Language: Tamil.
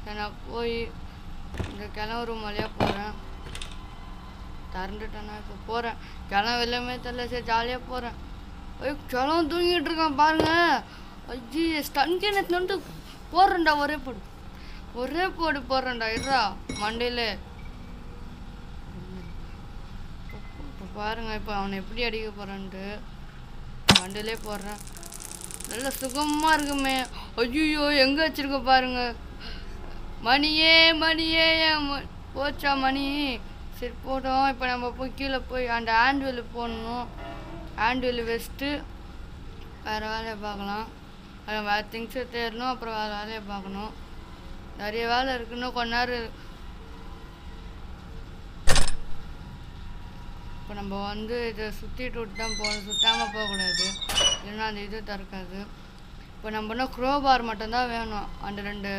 நான் போய் இந்த கிணறு ரூம் வழியாக போகிறேன். திறந்துட்டேன்னா இப்போ போகிறேன். கிணம் வெளிலமே தெரியல. சரி ஜாலியாக போகிறேன். ஐயோ கிணம் தூங்கிட்டு இருக்கான் பாருங்க. ஐயோ ஸ்டன்கேன் எடுத்துட்டு போடுறேன்டா. ஒரே போடு போடுறேன்டா. இருடா மண்டையில். இப்போ பாருங்க இப்போ அவனை எப்படி அடிக்க போகிறான்ட்டு மண்டையிலே போடுறேன். நல்ல சுகமாக இருக்குமே. ஐயோ எங்கே வச்சுருக்க பாருங்க. மணியே போச்சா மணி. சரி போட்டோம். இப்போ நம்ம போய் கீழே போய் அந்த ஹேண்ட்வெல் போடணும். ஹேண்ட்வெல் வச்சுட்டு வேறு வேலையை பார்க்கலாம். வேறு திங்ஸை தேடணும். அப்புறம் வேறு வேலையை பார்க்கணும். நிறைய வேலை இருக்குன்னு கொஞ்ச நேரம். இப்போ நம்ம இதை சுற்றிட்டு விட்டு தான் போகணும். சுற்றாமல் போகக்கூடாது. இல்லைன்னா அந்த இது திறக்காது. இப்போ நம்ம க்ரோபார் மட்டும்தான் வேணும். அந்த 2